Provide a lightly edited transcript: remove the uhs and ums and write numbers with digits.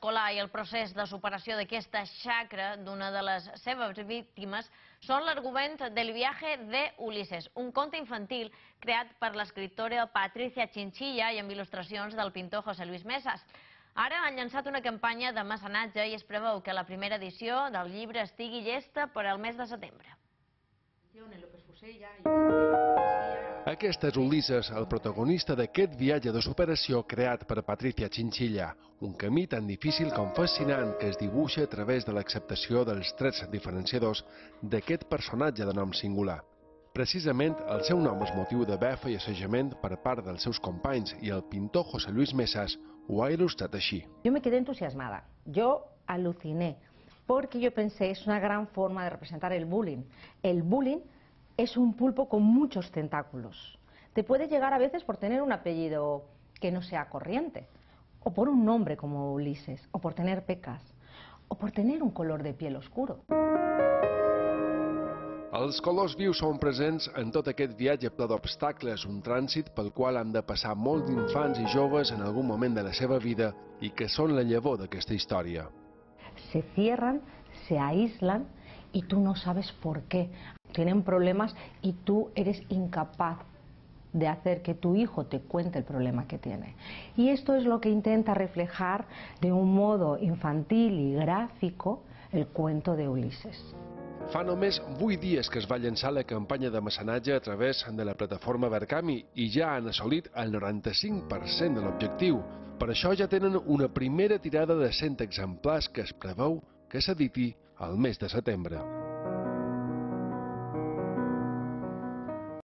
escolar i el procés de superació d'aquesta xacra d'una de les seves víctimes són l'argument del viaje de Ulises, un conte infantil creat per l'escriptora Patricia Chinchilla i amb il·lustracions del pintor José Luis Mesas. Ara han llançat una campanya de mecenatge i es preveu que la primera edició del llibre estigui llesta per al mes de setembre. Aquest és Ulises, el protagonista d'aquest viatge de superació creat per Patricia Chinchilla, un camí tan difícil com fascinant que es dibuixa a través de l'acceptació dels trets diferenciadors d'aquest personatge de nom singular. Precisament, el seu nom és motiu de befa i assajament per part dels seus companys i el pintor José Luis Mesas ho ha il·lustrat així. Yo me quedé entusiasmada, yo aluciné, porque yo pensé, es una gran forma de representar el bullying. El bullying es un pulpo con muchos tentáculos. Te puede llegar a veces por tener un apellido que no sea corriente, o por un nombre como Ulises, o por tener pecas, o por tener un color de piel oscuro. Els colors vius són presents en tot aquest viatge ple d'obstacles, un trànsit pel qual han de passar molts infants i joves en algun moment de la seva vida i que són la llavor d'aquesta història. Se cierran, se aíslan y tú no sabes por qué. Tienen problemas y tú eres incapaz de hacer que tu hijo te cuente el problema que tiene. Y esto es lo que intenta reflejar de un modo infantil y gráfico el cuento de Ulises. Fa només 8 dies que es va llançar la campanya de mecenatge a través de la plataforma Verkami i ja han assolit el 95% de l'objectiu. Per això ja tenen una primera tirada de 100 exemplars que es preveu que s'editi al mes de setembre.